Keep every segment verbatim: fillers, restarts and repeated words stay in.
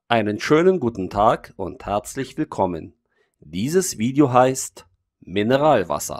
Einen schönen guten Tag und herzlich willkommen. Dieses Video heißt Mineralwasser.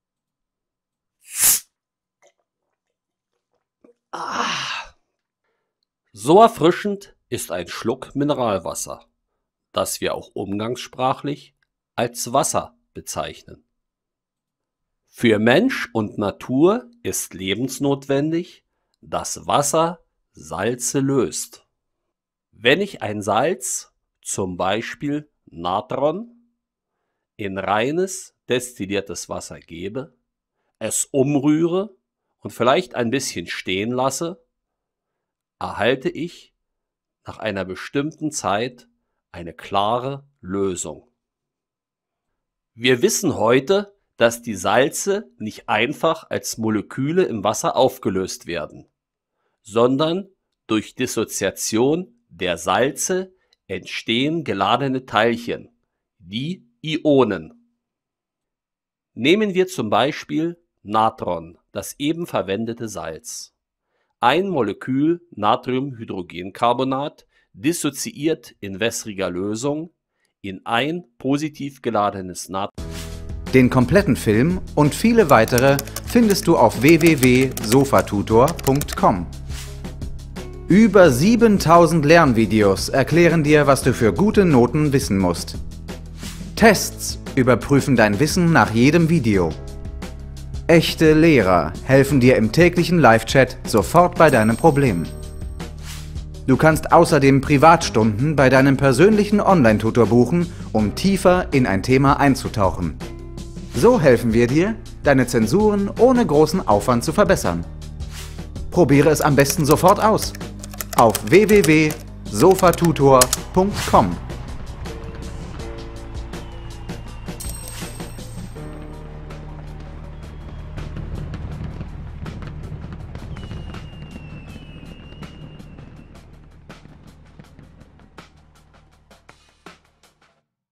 Ah. So erfrischend ist ein Schluck Mineralwasser, das wir auch umgangssprachlich als Wasser bezeichnen. Für Mensch und Natur ist lebensnotwendig, dass Wasser Salze löst. Wenn ich ein Salz, zum Beispiel Natron, in reines, destilliertes Wasser gebe, es umrühre und vielleicht ein bisschen stehen lasse, erhalte ich nach einer bestimmten Zeit eine klare Lösung. Wir wissen heute, dass die Salze nicht einfach als Moleküle im Wasser aufgelöst werden, sondern durch Dissoziation der Salze entstehen geladene Teilchen, die Ionen. Nehmen wir zum Beispiel Natron, das eben verwendete Salz. Ein Molekül Natriumhydrogencarbonat dissoziiert in wässriger Lösung in ein positiv geladenes Natron. Den kompletten Film und viele weitere findest du auf w w w punkt sofatutor punkt com. Über siebentausend Lernvideos erklären dir, was du für gute Noten wissen musst. Tests überprüfen dein Wissen nach jedem Video. Echte Lehrer helfen dir im täglichen Live-Chat sofort bei deinem Problem. Du kannst außerdem Privatstunden bei deinem persönlichen Online-Tutor buchen, um tiefer in ein Thema einzutauchen. So helfen wir dir, deine Zensuren ohne großen Aufwand zu verbessern. Probiere es am besten sofort aus. Auf w w w punkt sofatutor punkt com.